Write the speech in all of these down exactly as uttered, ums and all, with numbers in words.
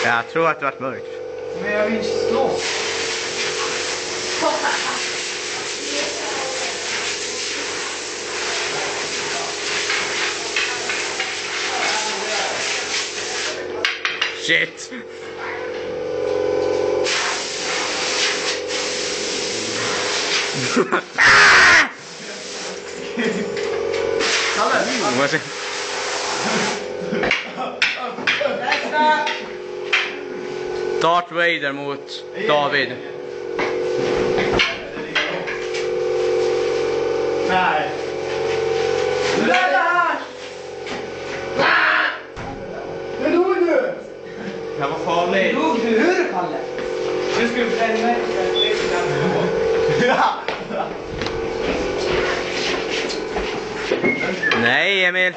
Jag tror att det varit mörkt. Men jag vill slåss. Shit! Kalle! Darth Vader mot David. Nej. Rädda! Nu dog du! Jag var farlig. Nu dog du, hur Kalle? Nu ska du bränna mig. Nej, Emil.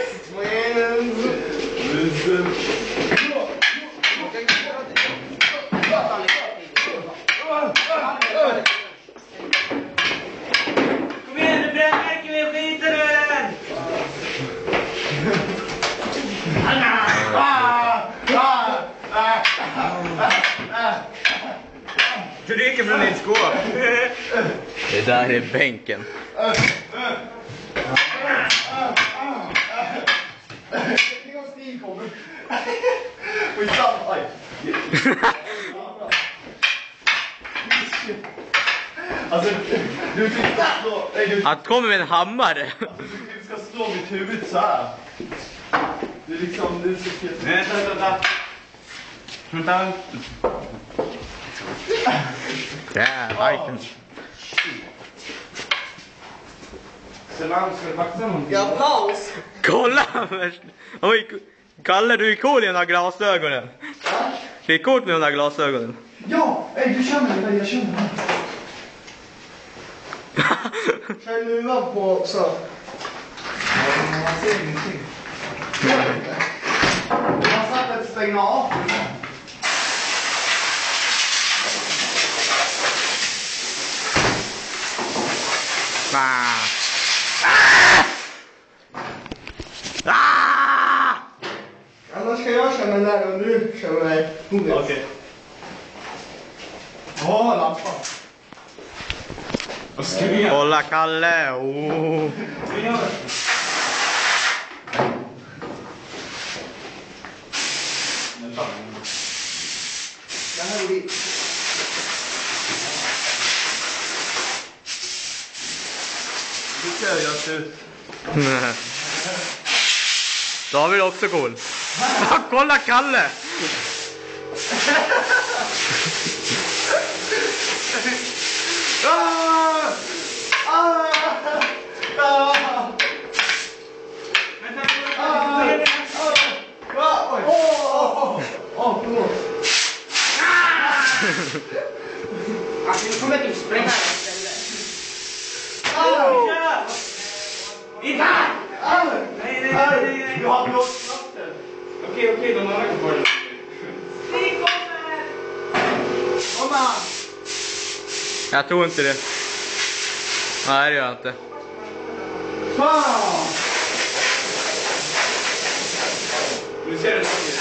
Kom igen, du brännmärker mig och skiter du den! Du ryker från din skåp. Det där är bänken. Alltså, du ska slå... Nej, du... Han kommer med en hammare. Alltså, du ska slå mitt huvud så här. Du är liksom... Du är så fet. Nej, vänta, vänta. Trä Fighten. Sedan ska du baxa någonting. Ja, paus. Kolla! Oj, Kalle, du är cool i de här glasögonen. Det är coolt med de här glasögonen. Ja, ey, du känner mig, jag känner mig. Kör luvan på så. Ja, man ser ingenting. Man satt ett stänga av. Ah! Ah! Ah! Annars ska jag känna där och du känner mig. Okej. Okay. Åh, lampan. Vad ska vi göra? Kolla Kalle! Oh. Vad gör du? Det här är ditt. Du ska göra slut. David är också cool. Kolla Kalle! Ah! Ah! Ah! Alltså, nu kommer typ spränga den istället. Inte! Nej, nej, nej, nej. Du har blåst kraften. Okej, okej, de har lagt på det. Vi kommer! Komma! Jag tror inte det. Nej, det gör jag inte. Fan! Nu ser du det.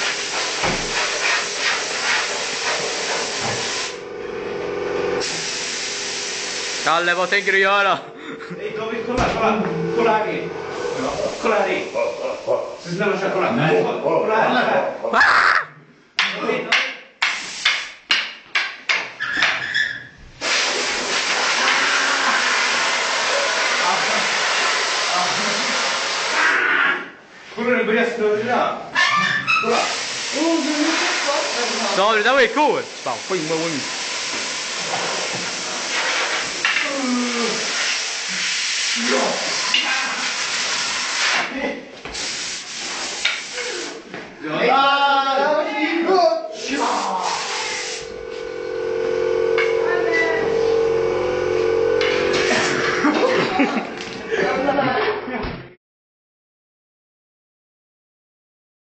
Kalle, vad tänker du göra? Nej, David, kolla, kolla. Kolla här i. Kolla här i. Så snälla, kör, kolla. Nej, kolla här. Kolla här. Ah! David, kolla, den börjar snurra. Kolla. Oh, du är mycket svart. David, det där var ju coolt. Fan, skit med wing. Ja.